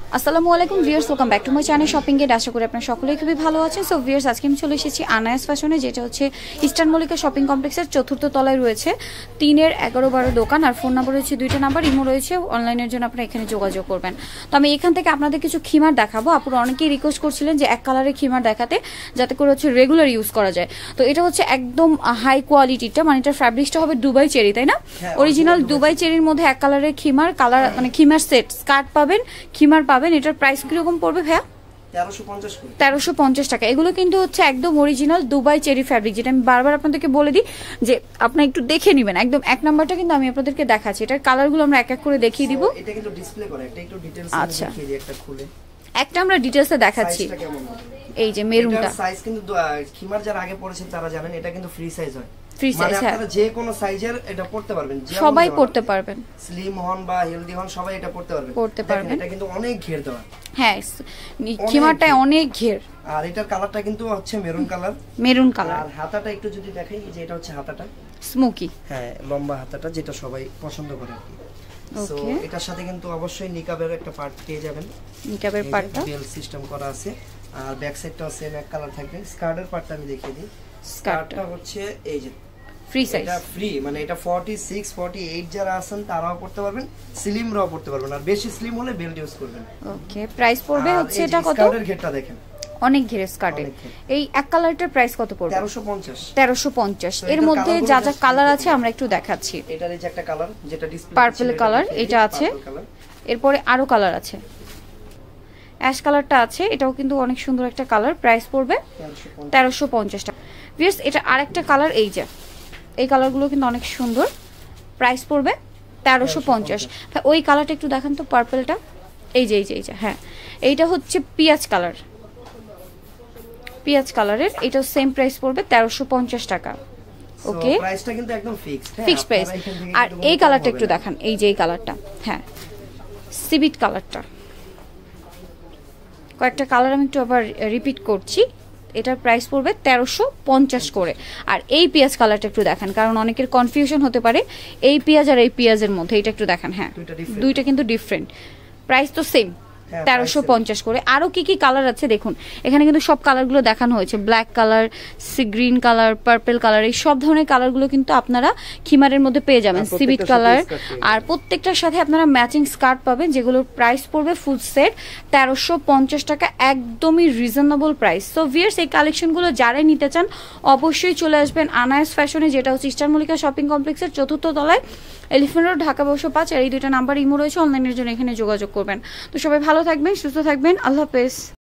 আসসালামু আলাইকুম viewers, welcome back to my channel Shopping Gate. আশা করি আপনারা সকলেই খুবই ভালো আছেন। সো ভিউয়ার্স, আজকে আমি চলে এসেছি আনায়াস ফ্যাশনে, যেটা হচ্ছে ইস্টার্ন মল্লিকা শপিং কমপ্লেক্সের 4th তলায় রয়েছে। 3-এর 11-12 দোকান, আর ফোন নাম্বার রয়েছে 2টা নাম্বার, ইমো রয়েছে। অনলাইনের জন্য আপনারা এখানে যোগাযোগ করবেন। তো আমি এখান থেকে আপনাদের কিছু খিমার দেখাবো। আপনারা অনেকেই রিকোয়েস্ট করছিলেন যে এক কালারের খিমার দেখাতে, যাতে করে হচ্ছে রেগুলার ইউজ করা যায়। তো এটা হচ্ছে একদম হাই কোয়ালিটিটা, মানে এটা ফ্যাব্রিক্সটা হবে দুবাই চেরি, তাই না? অরিজিনাল দুবাই চেরির মধ্যে এক কালারের খিমার, কালার মানে খিমার সেট, স্কার্ট পাবেন, খিমার পাবেন। এটার প্রাইস কিরকম পড়বে ভাইয়া? 1350 টাকা। এগুলো কিন্তু হচ্ছে একদম অরিজিনাল দুবাই চেরি ফ্যাব্রিক, যেটা আমি বারবার আপনাদেরকে বলে দিই যে আপনারা একটু দেখে নেবেন। একদম এক নাম্বারটা কিন্তু আমি আপনাদেরকে দেখাচ্ছি। এটার কালারগুলো আমরা এক এক করে দেখিয়ে দিব। এটা কিন্তু ডিসপ্লে করে, এটা একটু ডিটেইলস দেখিয়ে দিই একটা খুলে। একটা আমরা ডিটেইলসে দেখাচ্ছি। এই যে মেরুনটা, এটা সাইজ কিন্তু খিমার যারা আগে পড়েছেন তারা জানেন এটা কিন্তু ফ্রি সাইজ হয়। ফ্রি সাইজ, হ্যাঁ, আপনারা যে কোনো সাইজের এটা পড়তে পারবেন, সবাই পড়তে পারবেন। স্লিম হন বা হেলদি হন সবাই এটা পড়তে পারবেন। এটা কিন্তু অনেক ঘের দেওয়া, হ্যাঁ, খিমারটা অনেক ঘের। আর এটার কালারটা কিন্তু হচ্ছে মেরুন কালার, মেরুন কালার। আর হাতাটা একটু যদি দেখাই, যে এটা হচ্ছে হাতাটা স্মোকি, হ্যাঁ, লম্বা হাতাটা, যেটা সবাই পছন্দ করে আর কি। সো এটার সাথে কিন্তু অবশ্যই নিকাবের একটা পার্ট পেয়ে যাবেন। নিকাবের পার্টটা বেল সিস্টেম করা আছে, আর ব্যাক সাইডটাও সেম এক কালার থাকবে। স্কার্টের পার্টটা আমি দেখিয়ে দিই। স্কার্টটা হচ্ছে এই যে ফ্রি সাইজ, এটা ফ্রি, মানে এটা 46 48 যারা আছেন তারাও পড়তে পারবেন, স্লিমরাও পড়তে পারবেন, আর বেশি স্লিম হলে বেল্ট ইউজ করবেন। ওকে, প্রাইস পড়বে হচ্ছে এটা কত? স্কার্টের ঘেরটা দেখেন, অনেক ঘের স্কার্টে। এই এক কালারটার প্রাইস কত পড়বে? 1350। এর মধ্যে যা যা কালার আছে আমরা একটু দেখাচ্ছি। এটার এই যে একটা কালার, যেটা ডিসপ্লে পার্পল কালার, এটা আছে। এরপরে আরো কালার আছে, অ্যাশ কালারটা আছে, এটাও কিন্তু অনেক সুন্দর একটা কালার। প্রাইস পড়বে 1350 টাকা। ভিউয়ার্স, এটা আরেকটা কালার, এই যে এই কালারগুলো কিন্তু অনেক সুন্দর। প্রাইস পড়বে 1350। ওই কালারটা একটু দেখান তো, পার্পলটা। এই যে হ্যাঁ, এইটা হচ্ছে পিঁয়াজ কালার, পিঁয়াজ কালারের। এটা সেম প্রাইস পড়বে 1350 টাকা। ওকে, প্রাইসটা কিন্তু একদম ফিক্সড, ফিক্সড প্রাইস। আর এই কালারটা একটু দেখান, এই যে এই কালারটা, হ্যাঁ, সিভিট কালারটা। কয়েকটা কালার আমি একটু আবার রিপিট করছি। এটার প্রাইস পড়বে 1350 করে। আর এই পেঁয়াজ কালারটা একটু দেখান, কারণ অনেকের কনফিউশন হতে পারে এই পেঁয়াজ আর এই পেঁয়াজের মধ্যে। এটা একটু দেখান, হ্যাঁ, দুইটা কিন্তু ডিফারেন্ট। প্রাইস তো সেম, 1350 করে। আরো কি কি কালার আছে দেখুন, এখানে কিন্তু সব কালারগুলো দেখানো হয়েছে। Black colour, sea green colour, purple colour, এই সব ধরনের কালারগুলো কিন্তু আপনারা খিমারের মধ্যে পেয়ে যাবেন। সিভিট কালার, আর প্রত্যেকটার সাথে আপনারা ম্যাচিং স্কার্ট পাবেন, যেগুলোর প্রাইস পড়বে ফুল সেট 1350 টাকা। একদমই রিজনেবল প্রাইস। সো ভিউয়ার্স, এই কালেকশনগুলো যারাই নিতে চান অবশ্যই চলে আসবেন আনায়াস ফ্যাশনে, যেটা হচ্ছে ইস্টার্ন মল্লিকা শপিং কমপ্লেক্সের 4th তলায়, এলিফ্যান্ট রোড, ঢাকা 1205। আর এই দুইটা নাম্বার ইমো রয়েছে, অনলাইনের জন্য এখানে যোগাযোগ করবেন। তো সবাই ভালো থাকবেন, সুস্থ থাকবেন, আল্লাহ হাফেজ।